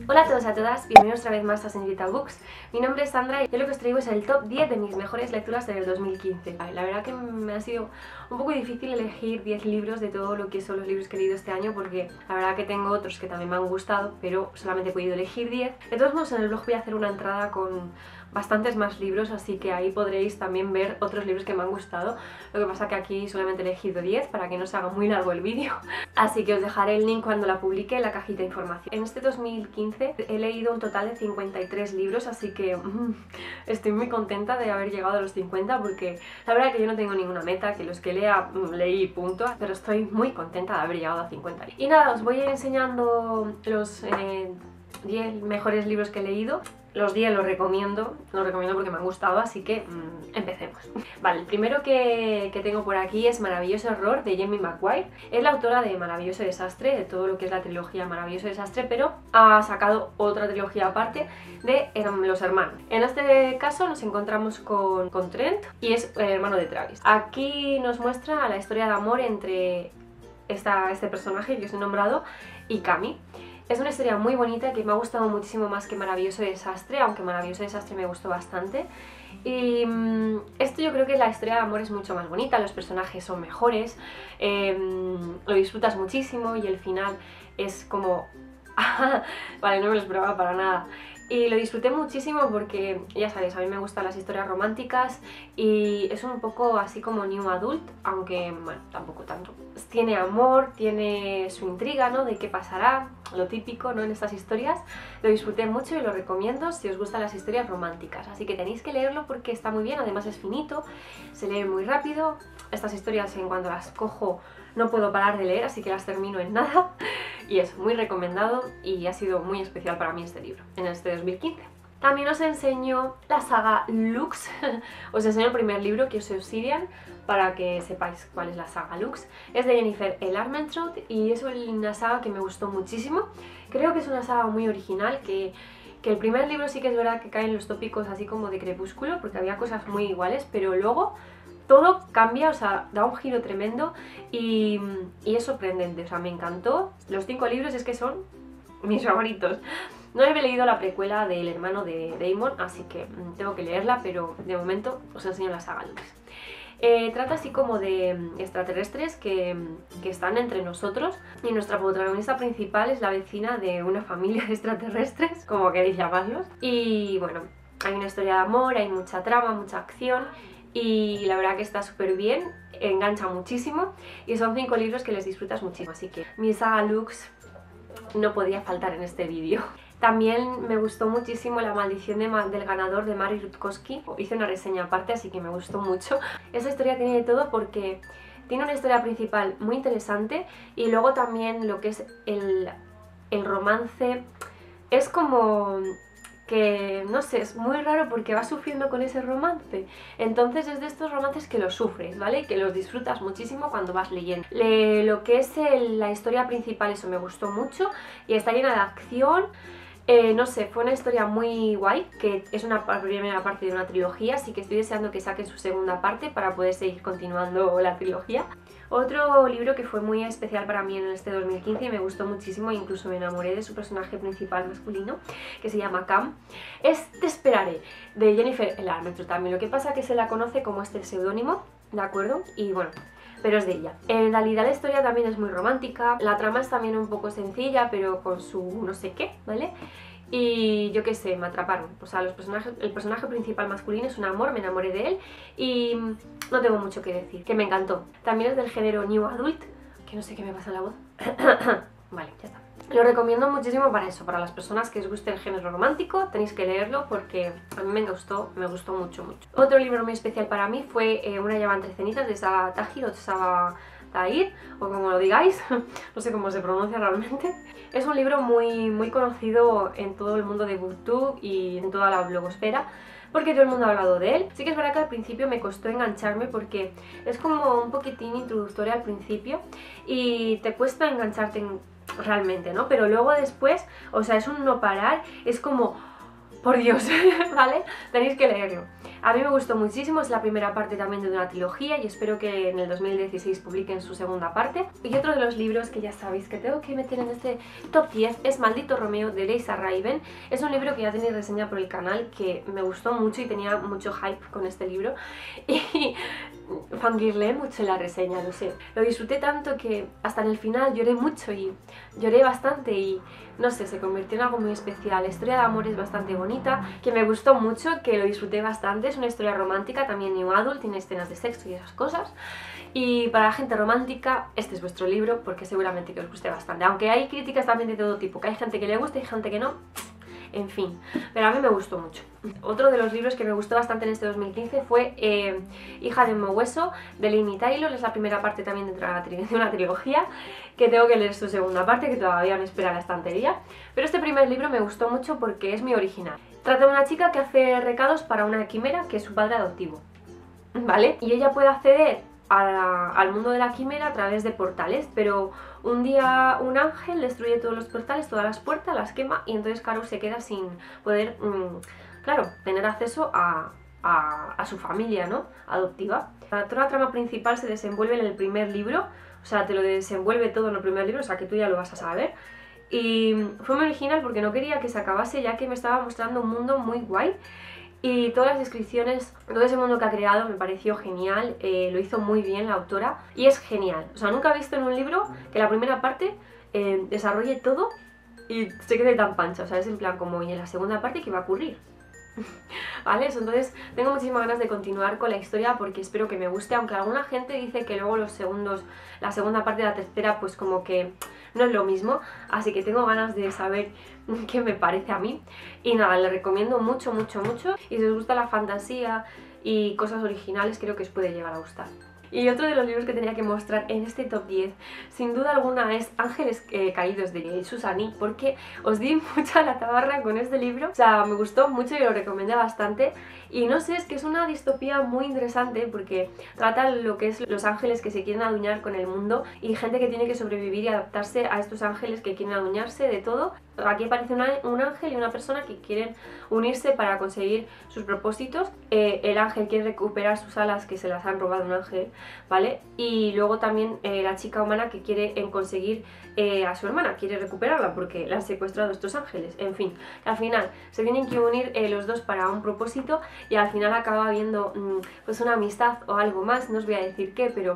Hola a todos y a todas, bienvenidos otra vez más a Señorita Books. Mi nombre es Sandra y yo lo que os traigo es el top 10 de mis mejores lecturas del 2015. La verdad que me ha sido un poco difícil elegir 10 libros de todo lo que son los libros que he leído este año, porque la verdad que tengo otros que también me han gustado, pero solamente he podido elegir 10. De todos modos, en el blog voy a hacer una entrada con bastantes más libros, así que ahí podréis también ver otros libros que me han gustado. Lo que pasa que aquí solamente he elegido 10 para que no se haga muy largo el vídeo, así que os dejaré el link cuando la publique en la cajita de información. En este 2015 he leído un total de 53 libros, así que estoy muy contenta de haber llegado a los 50, porque la verdad que yo no tengo ninguna meta, que los que lea leí punto, pero estoy muy contenta de haber llegado a 50. Y nada, os voy a ir enseñando los 10 mejores libros que he leído. Los 10 los recomiendo porque me han gustado, así que empecemos. Vale, el primero que tengo por aquí es Maravilloso Error, de Jamie McGuire. Es la autora de Maravilloso Desastre, de todo lo que es la trilogía Maravilloso Desastre, pero ha sacado otra trilogía aparte de Los Hermanos. En este caso nos encontramos con Trent, y es el hermano de Travis. Aquí nos muestra la historia de amor entre este personaje que os he nombrado y Cami. Es una historia muy bonita que me ha gustado muchísimo más que Maravilloso Desastre, aunque Maravilloso Desastre me gustó bastante. Y esto yo creo que la historia de amor es mucho más bonita, los personajes son mejores, lo disfrutas muchísimo y el final es como... vale, no me lo esperaba para nada. Y lo disfruté muchísimo porque, ya sabéis, a mí me gustan las historias románticas y es un poco así como New Adult, aunque, bueno, tampoco tanto. Tiene amor, tiene su intriga, ¿no? De qué pasará, lo típico, ¿no? En estas historias. Lo disfruté mucho y lo recomiendo si os gustan las historias románticas. Así que tenéis que leerlo porque está muy bien, además es finito, se lee muy rápido. Estas historias, en cuanto las cojo, no puedo parar de leer, así que las termino en nada. Y es muy recomendado y ha sido muy especial para mí este libro, en este 2015. También os enseño la saga Lux. Os enseño el primer libro, que es Obsidian, para que sepáis cuál es la saga Lux. Es de Jennifer L. Armentrout y es una saga que me gustó muchísimo. Creo que es una saga muy original, que el primer libro sí que es verdad que caen los tópicos así como de Crepúsculo, porque había cosas muy iguales, pero luego todo cambia, o sea, da un giro tremendo y es sorprendente, o sea, me encantó. Los 5 libros es que son mis favoritos. No he leído la precuela del hermano de Damon, así que tengo que leerla, pero de momento os enseño la saga Lux. Trata así como de extraterrestres que están entre nosotros, y nuestra protagonista principal es la vecina de una familia de extraterrestres, como queréis llamarlos. Y bueno, hay una historia de amor, hay mucha trama, mucha acción, y la verdad que está súper bien, engancha muchísimo y son 5 libros que les disfrutas muchísimo, así que mi saga Lux no podía faltar en este vídeo. También me gustó muchísimo La maldición del ganador, de Mary Rutkowski. Hice una reseña aparte, así que me gustó mucho. Esa historia tiene de todo porque tiene una historia principal muy interesante y luego también lo que es el romance es como... que no sé, es muy raro porque vas sufriendo con ese romance. Entonces es de estos romances que los sufres, ¿vale? Que los disfrutas muchísimo cuando vas leyendo. Lo que es la historia principal, eso me gustó mucho y está llena de acción. No sé, fue una historia muy guay, que es una primera parte de una trilogía, así que estoy deseando que saquen su segunda parte para poder seguir continuando la trilogía. Otro libro que fue muy especial para mí en este 2015 y me gustó muchísimo, incluso me enamoré de su personaje principal masculino, que se llama Cam, es Te esperaré, de Jennifer L. Armentrout también. Lo que pasa es que se la conoce como este seudónimo, ¿de acuerdo? Y bueno, pero es de ella. En realidad la historia también es muy romántica, la trama es también un poco sencilla, pero con su no sé qué, ¿vale? Y yo qué sé, me atraparon. O sea, el personaje principal masculino es un amor, me enamoré de él y no tengo mucho que decir, que me encantó. También es del género New Adult, que no sé qué me pasa en la voz. Vale, ya está. Lo recomiendo muchísimo para eso, para las personas que os guste el género romántico, tenéis que leerlo porque a mí me gustó mucho, mucho. Otro libro muy especial para mí fue Una llama entre cenitas, de Sabaa Tahir o Sabaa Tahir, o como lo digáis, no sé cómo se pronuncia realmente. Es un libro muy conocido en todo el mundo de BookTube y en toda la blogosfera, porque todo el mundo ha hablado de él. Sí que es verdad que al principio me costó engancharme porque es como un poquitín introductorio al principio y te cuesta engancharte realmente, ¿no? Pero luego después, o sea, es un no parar, es como... por Dios, ¿vale? Tenéis que leerlo. A mí me gustó muchísimo, es la primera parte también de una trilogía y espero que en el 2016 publiquen su segunda parte. Y otro de los libros que ya sabéis que tengo que meter en este top 10 es Maldito Romeo de Lisa Raven. Es un libro que ya tenéis reseña por el canal, que me gustó mucho y tenía mucho hype con este libro y fangirlé mucho en la reseña, no sé. Lo disfruté tanto que hasta en el final lloré mucho y lloré bastante y no sé, se convirtió en algo muy especial. La historia de amor es bastante bonita, que me gustó mucho, que lo disfruté bastante. Es una historia romántica, también new adult, tiene escenas de sexo y esas cosas. Y para la gente romántica, este es vuestro libro, porque seguramente que os guste bastante. Aunque hay críticas también de todo tipo, que hay gente que le gusta y gente que no. En fin, pero a mí me gustó mucho. Otro de los libros que me gustó bastante en este 2015 fue Hija de un hueso, de Laini Taylor. Es la primera parte también de una trilogía, que tengo que leer su segunda parte, que todavía me espera en la estantería. Pero este primer libro me gustó mucho porque es muy original. Trata de una chica que hace recados para una quimera, que es su padre adoptivo, ¿vale? Y ella puede acceder al mundo de la quimera a través de portales, pero un día un ángel destruye todos los portales, todas las puertas, las quema y entonces Caro se queda sin poder, claro, tener acceso a su familia, ¿no? Adoptiva. Toda la trama principal se desenvuelve en el primer libro, o sea, te lo desenvuelve todo en el primer libro, o sea, que tú ya lo vas a saber. Y fue muy original porque no quería que se acabase, ya que me estaba mostrando un mundo muy guay. Y todas las descripciones, todo ese mundo que ha creado me pareció genial, lo hizo muy bien la autora y es genial. O sea, nunca he visto en un libro que la primera parte desarrolle todo y se quede tan pancha. O sea, es en plan como, ¿y en la segunda parte qué va a ocurrir? ¿Vale? Entonces tengo muchísimas ganas de continuar con la historia porque espero que me guste, aunque alguna gente dice que luego la segunda parte de la tercera pues como que no es lo mismo, así que tengo ganas de saber qué me parece a mí. Y nada, le recomiendo mucho, mucho, mucho, y si os gusta la fantasía y cosas originales creo que os puede llegar a gustar. Y otro de los libros que tenía que mostrar en este top 10, sin duda alguna, es Ángeles Caídos de Susani, porque os di mucha la tabarra con este libro. O sea, me gustó mucho y lo recomendé bastante. Y no sé, es que es una distopía muy interesante porque trata lo que es los ángeles que se quieren adueñar con el mundo y gente que tiene que sobrevivir y adaptarse a estos ángeles que quieren adueñarse de todo. Aquí aparece un ángel y una persona que quieren unirse para conseguir sus propósitos. El ángel quiere recuperar sus alas, que se las han robado un ángel, ¿vale? Y luego también la chica humana que quiere conseguir a su hermana, quiere recuperarla porque la han secuestrado estos ángeles. En fin, al final se tienen que unir los dos para un propósito y al final acaba habiendo pues una amistad o algo más, no os voy a decir qué, pero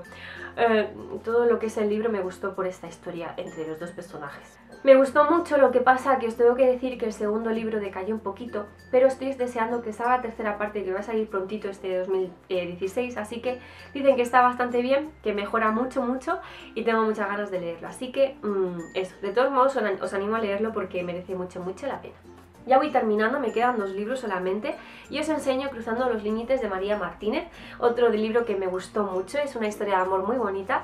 todo lo que es el libro me gustó por esta historia entre los dos personajes. Me gustó mucho, lo que pasa que os tengo que decir que el segundo libro decayó un poquito, pero estoy deseando que salga la tercera parte, que va a salir prontito este 2016, así que dicen que está bastante bien, que mejora mucho, mucho y tengo muchas ganas de leerlo, así que eso, de todos modos os animo a leerlo porque merece mucho, mucho la pena. Ya voy terminando, me quedan 2 libros solamente y os enseño Cruzando los límites de María Martínez, otro libro que me gustó mucho, es una historia de amor muy bonita.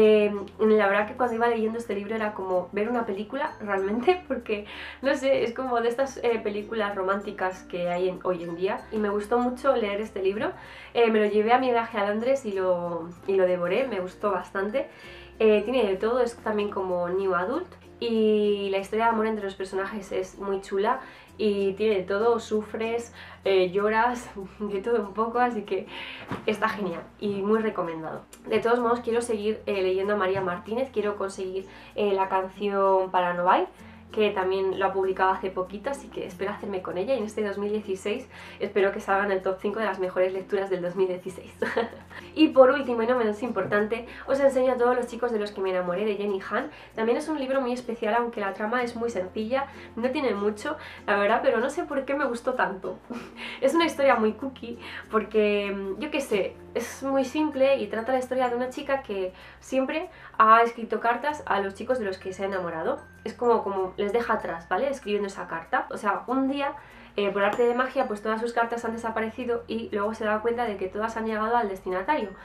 La verdad que cuando iba leyendo este libro era como ver una película realmente, porque no sé, es como de estas películas románticas que hay hoy en día y me gustó mucho leer este libro. Me lo llevé a mi viaje a Londres y lo devoré, me gustó bastante. Tiene de todo, es también como new adult y la historia de amor entre los personajes es muy chula y tiene de todo, sufres, lloras, de todo un poco, así que está genial y muy recomendado. De todos modos quiero seguir leyendo a María Martínez, quiero conseguir la canción para Novai, que también lo ha publicado hace poquito, así que espero hacerme con ella y en este 2016 espero que salga en el top 5 de las mejores lecturas del 2016. Y por último y no menos importante, os enseño a todos los chicos de los que me enamoré, de Jenny Han. También es un libro muy especial, aunque la trama es muy sencilla, no tiene mucho, la verdad, pero no sé por qué me gustó tanto. Es una historia muy cookie, porque yo qué sé, es muy simple y trata la historia de una chica que siempre ha escrito cartas a los chicos de los que se ha enamorado. Es como les deja atrás, ¿vale? Escribiendo esa carta. O sea, un día, por arte de magia, pues todas sus cartas han desaparecido y luego se da cuenta de que todas han llegado al destinatario.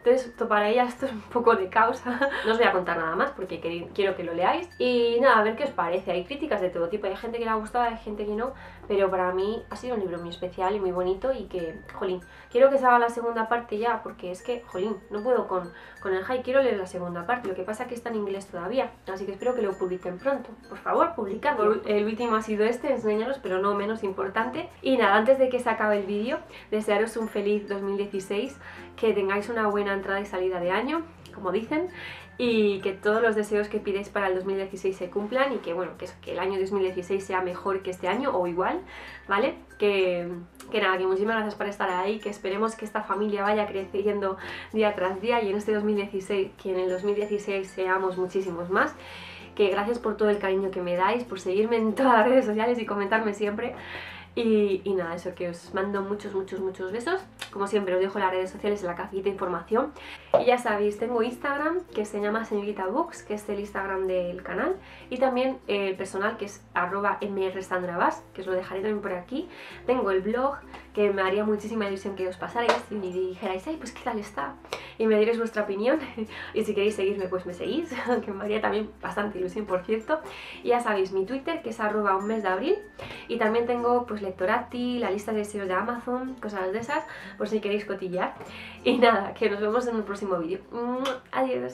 Entonces para ella esto es un poco de caos. No os voy a contar nada más porque quiero que lo leáis. Y nada, a ver qué os parece. Hay críticas de todo tipo, hay gente que le ha gustado, hay gente que no, pero para mí ha sido un libro muy especial y muy bonito y que, jolín, quiero que se haga la segunda parte ya, porque es que, jolín, no puedo con el hype, quiero leer la segunda parte. Lo que pasa es que está en inglés todavía, así que espero que lo publiquen pronto. Por favor, publicadlo. El último ha sido este, enseñaros, pero no menos importante. Y nada, antes de que se acabe el vídeo, desearos un feliz 2016, que tengáis una buena entrada y salida de año, como dicen, y que todos los deseos que pidáis para el 2016 se cumplan y que, bueno, que el año 2016 sea mejor que este año o igual, ¿vale? Que nada, que muchísimas gracias por estar ahí, que esperemos que esta familia vaya creciendo día tras día y en este 2016, que en el 2016 seamos muchísimos más. Que gracias por todo el cariño que me dais, por seguirme en todas las redes sociales y comentarme siempre. Y nada, eso, que os mando muchos besos. Como siempre os dejo las redes sociales en la cajita de información. Y ya sabéis, tengo Instagram, que se llama Señorita Books, que es el Instagram del canal. Y también el personal, que es @mrsandrabas, que os lo dejaré también por aquí. Tengo el blog, que me haría muchísima ilusión que os pasarais y me dijerais, ay, pues qué tal está, y me diréis vuestra opinión. Y si queréis seguirme, pues me seguís, que me haría también bastante ilusión, por cierto. Y ya sabéis, mi Twitter, que es @unmesdeabril. Y también tengo pues Lectorati, la lista de deseos de Amazon, cosas de esas, por si queréis cotillar. Y nada, que nos vemos en un próximo vídeo. Adiós.